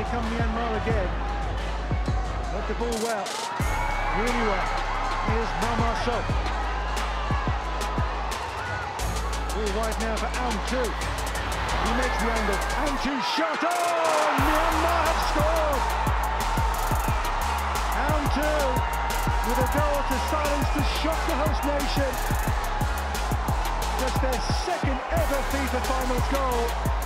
come Myanmar again. Got the ball well, really well. Here's Mama So. Ball wide now for Aung Thu. He makes the angle. Aung Thu shot. Oh, Myanmar have scored. Aung Thu with a goal to silence to shock the host nation. Just their second ever FIFA Finals goal.